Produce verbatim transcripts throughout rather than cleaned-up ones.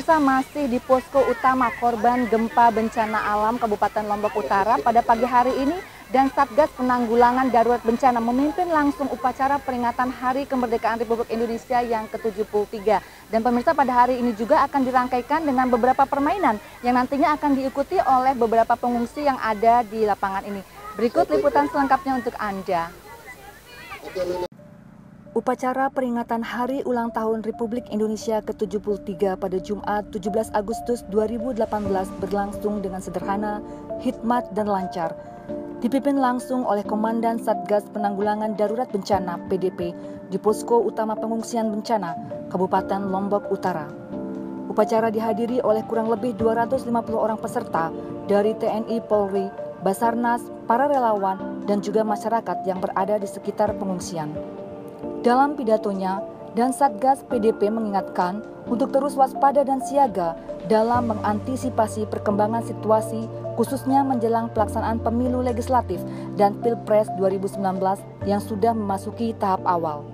pemirsa, masih di posko utama korban gempa bencana alam Kabupaten Lombok Utara pada pagi hari ini, dan Satgas Penanggulangan Darurat Bencana memimpin langsung upacara peringatan Hari Kemerdekaan Republik Indonesia yang ke tujuh puluh tiga. Dan pemirsa, pada hari ini juga akan dirangkaikan dengan beberapa permainan yang nantinya akan diikuti oleh beberapa pengungsi yang ada di lapangan ini. Berikut liputan selengkapnya untuk Anda. Upacara peringatan Hari Ulang Tahun Republik Indonesia ke tujuh puluh tiga pada Jumat tujuh belas Agustus dua ribu delapan belas berlangsung dengan sederhana, hikmat, dan lancar. Dipimpin langsung oleh Komandan Satgas Penanggulangan Darurat Bencana P D P di Posko Utama Pengungsian Bencana Kabupaten Lombok Utara. Upacara dihadiri oleh kurang lebih dua ratus lima puluh orang peserta dari T N I, Polri, Basarnas, para relawan, dan juga masyarakat yang berada di sekitar pengungsian. Dalam pidatonya, dan Satgas P D P mengingatkan untuk terus waspada dan siaga dalam mengantisipasi perkembangan situasi, khususnya menjelang pelaksanaan pemilu legislatif dan Pilpres dua ribu sembilan belas yang sudah memasuki tahap awal.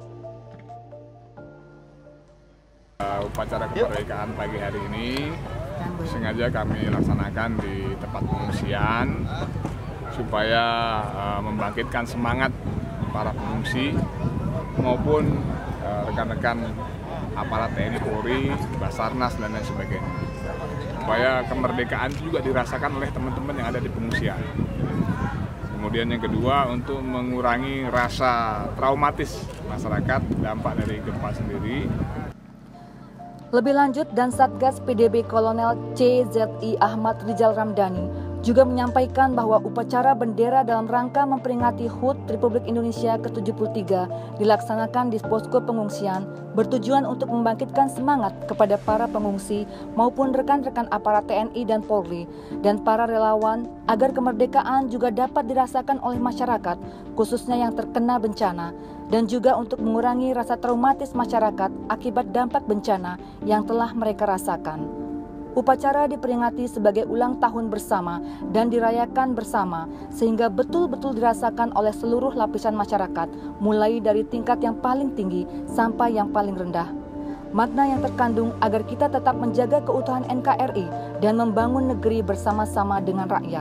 Upacara kemerdekaan pagi hari ini sengaja kami laksanakan di tempat pengungsian supaya uh, membangkitkan semangat para pengungsi maupun rekan-rekan uh, aparat T N I, Polri, Basarnas, dan lain sebagainya, supaya kemerdekaan itu juga dirasakan oleh teman-teman yang ada di pengungsian. Kemudian yang kedua, untuk mengurangi rasa traumatis masyarakat dampak dari gempa sendiri. Lebih lanjut, dan Satgas P D B Kolonel C Z I Ahmad Rizal Ramdhani juga menyampaikan bahwa upacara bendera dalam rangka memperingati H U T Republik Indonesia ke tujuh puluh tiga dilaksanakan di posko pengungsian bertujuan untuk membangkitkan semangat kepada para pengungsi maupun rekan-rekan aparat T N I dan Polri dan para relawan agar kemerdekaan juga dapat dirasakan oleh masyarakat, khususnya yang terkena bencana, dan juga untuk mengurangi rasa traumatis masyarakat akibat dampak bencana yang telah mereka rasakan. Upacara diperingati sebagai ulang tahun bersama dan dirayakan bersama sehingga betul-betul dirasakan oleh seluruh lapisan masyarakat, mulai dari tingkat yang paling tinggi sampai yang paling rendah. Makna yang terkandung agar kita tetap menjaga keutuhan N K R I dan membangun negeri bersama-sama dengan rakyat.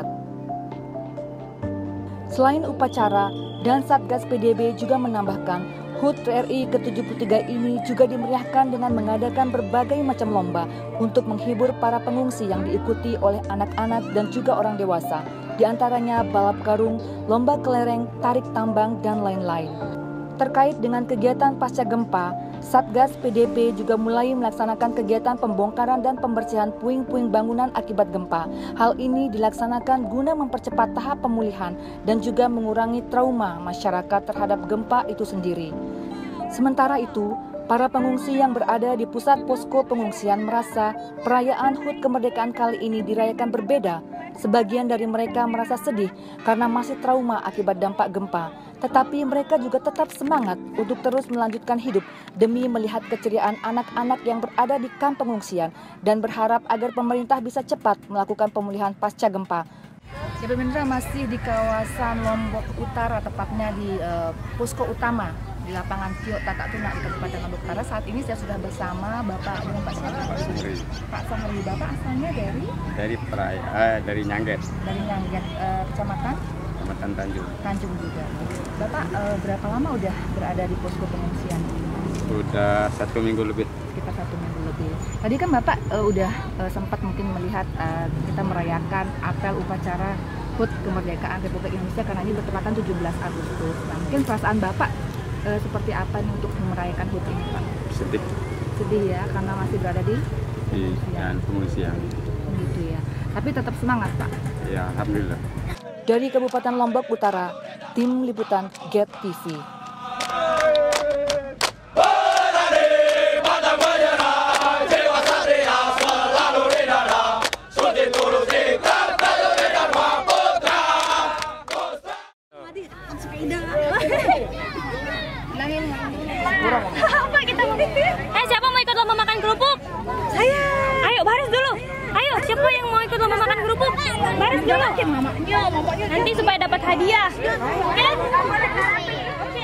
Selain upacara, dan Satgas P D B juga menambahkan H U T R I ke tujuh puluh tiga ini juga dimeriahkan dengan mengadakan berbagai macam lomba untuk menghibur para pengungsi yang diikuti oleh anak-anak dan juga orang dewasa, di antaranya balap karung, lomba kelereng, tarik tambang, dan lain-lain. Terkait dengan kegiatan pasca gempa, Satgas P D P juga mulai melaksanakan kegiatan pembongkaran dan pembersihan puing-puing bangunan akibat gempa. Hal ini dilaksanakan guna mempercepat tahap pemulihan dan juga mengurangi trauma masyarakat terhadap gempa itu sendiri. Sementara itu, para pengungsi yang berada di pusat posko pengungsian merasa perayaan H U T kemerdekaan kali ini dirayakan berbeda. Sebagian dari mereka merasa sedih karena masih trauma akibat dampak gempa. Tetapi mereka juga tetap semangat untuk terus melanjutkan hidup demi melihat keceriaan anak-anak yang berada di kamp pengungsian dan berharap agar pemerintah bisa cepat melakukan pemulihan pasca gempa. Ya, pemirsa, masih di kawasan Lombok Utara, tepatnya di uh, posko utama di lapangan Tio Tatak Tuna di Kabupaten Lombok Utara. Saat ini saya sudah bersama Bapak dengan Pak Sohri. Pak Sohri, Bapak asalnya dari? Dari Perai, eh, dari Nyangget. Dari Nyangget, uh, kecamatan? Kecamatan Tanjung. Tanjung juga. Bapak uh, berapa lama udah berada di posko pengungsian? Sudah satu minggu lebih. Sekitar satu minggu lebih. Tadi kan Bapak uh, udah uh, sempat mungkin melihat uh, kita merayakan apel upacara H U T kemerdekaan Republik Indonesia karena ini bertepatan tujuh belas Agustus. Nah, mungkin perasaan Bapak uh, seperti apa nih untuk merayakan H U T ini, Pak? Sedih. Sedih ya, karena masih berada di di pengungsian. Gitu ya. Tapi tetap semangat, Pak. Ya, alhamdulillah. Dari Kabupaten Lombok Utara, tim liputan Get T V. Apa kita mau? Eh, siapa mau ikut lomba makan kerupuk? Saya. Ayo baris dulu. Ayo, siapa yang mau ikut lomba makan kerupuk? Baris dulu. Nanti supaya dapat hadiah. Oke?